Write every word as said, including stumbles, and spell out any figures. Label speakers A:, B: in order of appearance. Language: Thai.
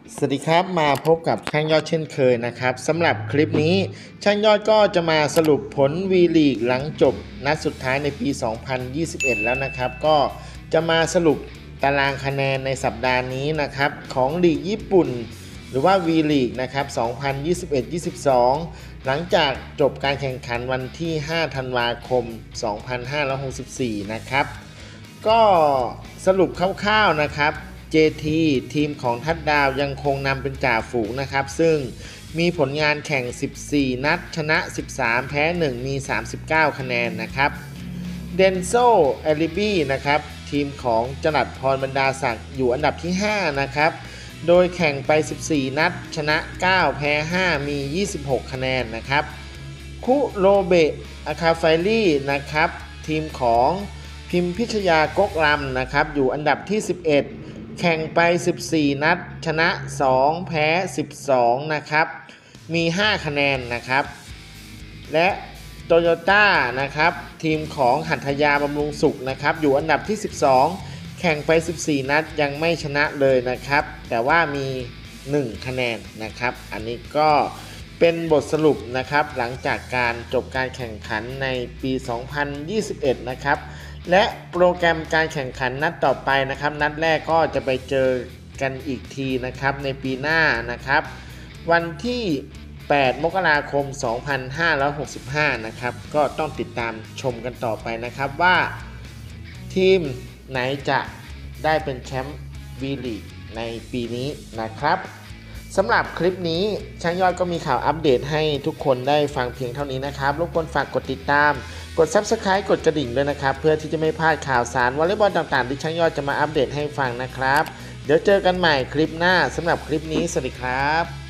A: สวัสดีครับมาพบกับช่างยอดเช่นเคยนะครับสำหรับคลิปนี้ช่างยอดก็จะมาสรุปผล วี ลีก หลังจบนัดสุดท้ายในปี สองพันยี่สิบเอ็ด แล้วนะครับก็จะมาสรุปตารางคะแนนในสัปดาห์นี้นะครับของลีกญี่ปุ่นหรือว่า วี ลีก นะครับ สองพันยี่สิบเอ็ด ยี่สิบสอง หลังจากจบการแข่งขันวันที่ ห้า ธันวาคม สองพันห้าร้อยหกสิบสี่ นะครับก็สรุปคร่าวๆนะครับเจ ที ทีมของทัดดาวยังคงนำเป็นจ่าฝูงนะครับซึ่งมีผลงานแข่งสิบสี่นัดชนะสิบสามแพ้หนึ่งมีสามสิบเก้าคะแนนนะครับเดนโซเอลิบีนะครับทีมของจรัสพรบรรดาศักดิ์อยู่อันดับที่ห้านะครับโดยแข่งไปสิบสี่นัดชนะเก้าแพ้ห้ามียี่สิบหกคะแนนนะครับคุโรเบะอาคาไฟลี่นะครับทีมของพิมพิชยากกรำนะครับอยู่อันดับที่สิบเอ็ดแข่งไปสิบสี่นัดชนะสองแพ้สิบสองนะครับมีห้าคะแนนนะครับและโตโยต้านะครับทีมของหัตถยาบำรุงสุขนะครับอยู่อันดับที่สิบสองแข่งไปสิบสี่นัดยังไม่ชนะเลยนะครับแต่ว่ามีหนึ่งคะแนนนะครับอันนี้ก็เป็นบทสรุปนะครับหลังจากการจบการแข่งขันในปี สองพันยี่สิบเอ็ด นะครับและโปรแกรมการแข่งขันนัดต่อไปนะครับนัดแรกก็จะไปเจอกันอีกทีนะครับในปีหน้านะครับวันที่แปดมกราคม สองพันห้าร้อยหกสิบห้า นะครับก็ต้องติดตามชมกันต่อไปนะครับว่าทีมไหนจะได้เป็นแชมป์ วี ลีก ในปีนี้นะครับสำหรับคลิปนี้ช่างยอดก็มีข่าวอัปเดตให้ทุกคนได้ฟังเพียงเท่านี้นะครับรบกวนฝากกดติดตามกด ซับสไครบ์ กดกระดิ่งด้วยนะครับเพื่อที่จะไม่พลาดข่าวสารวอลเลย์บอลต่างๆที่ช่างยอดจะมาอัปเดตให้ฟังนะครับเดี๋ยวเจอกันใหม่คลิปหน้าสำหรับคลิปนี้สวัสดีครับ